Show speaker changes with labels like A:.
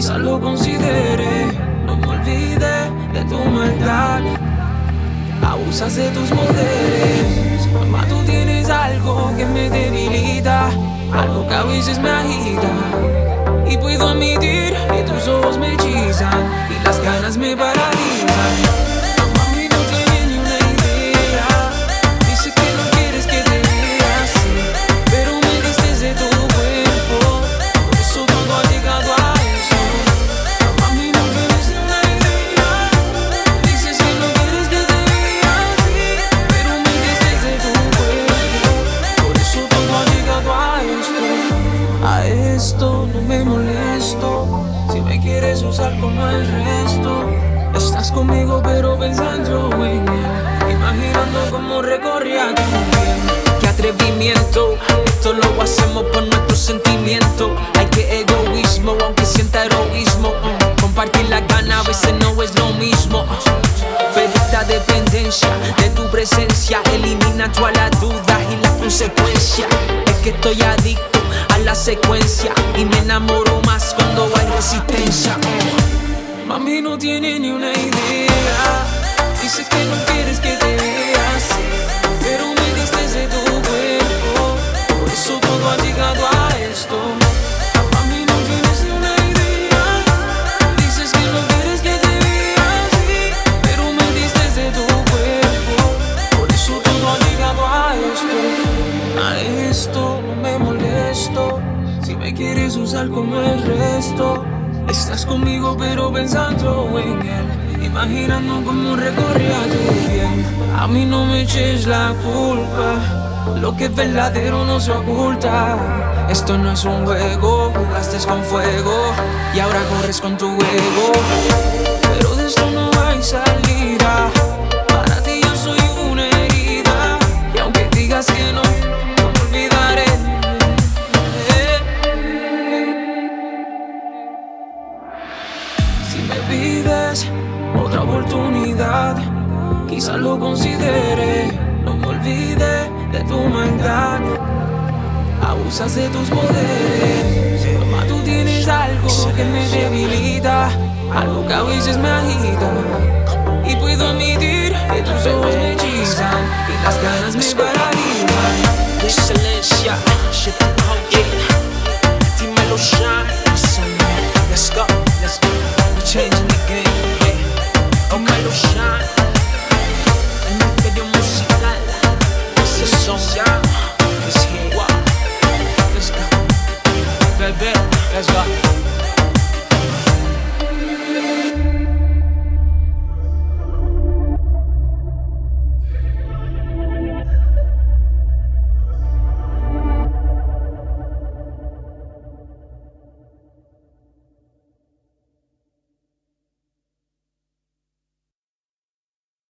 A: quizás lo considere. No me olvide de tu maldad. Abusas de tus poderes, mamá, tú tienes algo que me debilita, algo que a veces me agita. Y puedo admitir que tus ojos me hechizan y las ganas me paralizan. Mami, no tienes ni una idea. Dices que no quieres que te vea así, pero me diste de tu cuerpo, por eso todo ha llegado a eso. Mami, no tienes ni una idea. Dices que no quieres que te vea así, pero me diste de tu cuerpo, por eso todo ha llegado a esto. A esto no me molesto, si me quieres usar como el resto. Estás conmigo pero pensando en él, imaginando cómo recorría tu piel. Qué atrevimiento, esto lo hacemos por nuestro sentimiento. Hay que egoísmo, aunque sienta heroísmo. Compartir la gana a veces no es lo mismo. Pero esta dependencia de tu presencia elimina todas las dudas y las consecuencias. Es que estoy adicto a la secuencia y me enamoro más cuando hay resistencia. Mami, no tiene ni una idea. Dices que no quieres que te vea así, pero me diste de tu cuerpo, por eso todo ha llegado a esto. Mami, no tienes ni una idea. Dices que no quieres que te vea así, pero me diste de tu cuerpo, por eso todo ha llegado a esto. A esto no me molesto, si me quieres usar como el resto. Estás conmigo pero pensando en él, imaginando cómo recorría tu piel. A mí no me eches la culpa, lo que es verdadero no se oculta. Esto no es un juego, jugaste con fuego y ahora corres con tu ego. Pero de esto no hay salida, para ti yo soy una herida, y aunque digas que no, no me olvidaré. Si me pides otra oportunidad, quizás lo considere. No me olvide de tu maldad. Abusas de tus poderes, mamá, tú tienes algo que me debilita, algo que a veces me agita. Y puedo admitir que tus ojos me hechizan y las ganas me paralizan.